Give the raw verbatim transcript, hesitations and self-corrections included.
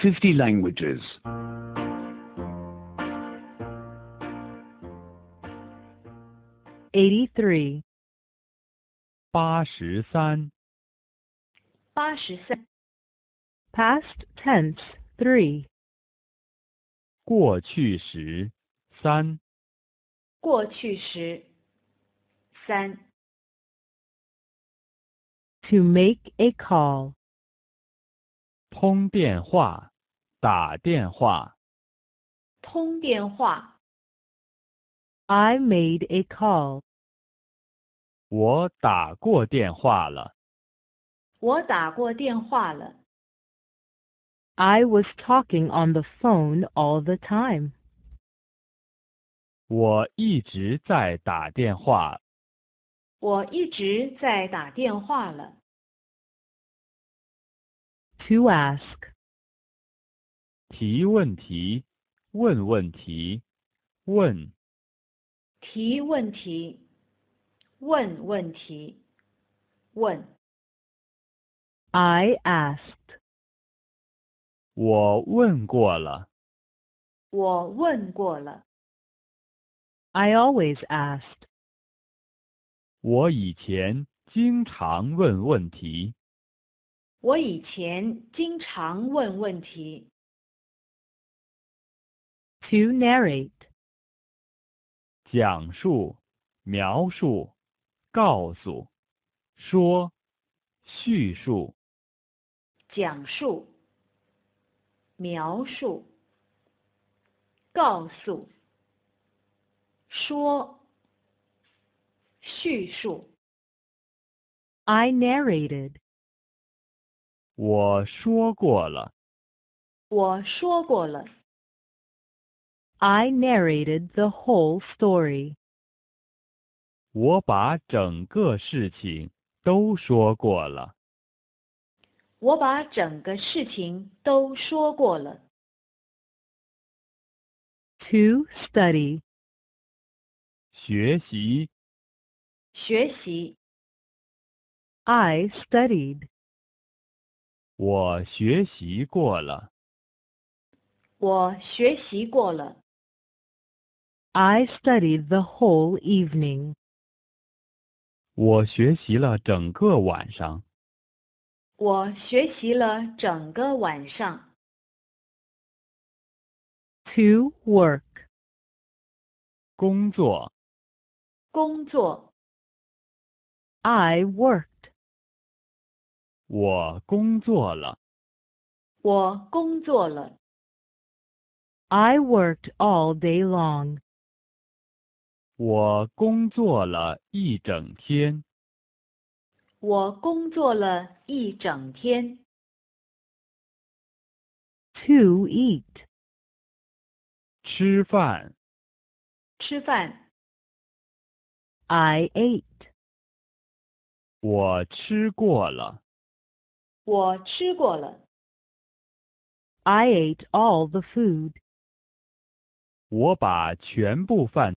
fifty languages. eighty-three. 八十三， 八十三， Past tense, three. 过去时，三， 过去时，三。 To make a call. 通电话，打电话， 通电话， I made a call. 我打过电话了， 我打过电话了。 I was talking on the phone all the time. 我一直在打电话， 我一直在打电话了。 To ask. 提问题，问问题，问， 提问题，问问题，问。 I asked. 我问过了， 我问过了。 I always asked. 我以前经常问问题， 我以前经常问问题。 To narrate. 讲述，描述，告诉，说，叙述， 讲述，描述，告诉，说，叙述。 I narrated. 我说过了， 我说过了。 I narrated the whole story. 我把整个事情都说过了， 我把整个事情都说过了。 To study. 学习， 学习， I studied. 我学习过了， 我学习过了。 I studied the whole evening. 我学习了整个晚上， 我学习了整个晚上。 To work. 工作， 工作， I worked. 我工作了， 我工作了。 I worked all day long. 我工作了一整天， 我工作了一整天。 To eat. 吃饭， 吃饭， I ate. 我吃过了， 我吃过了。 I ate all the food. 我把全部饭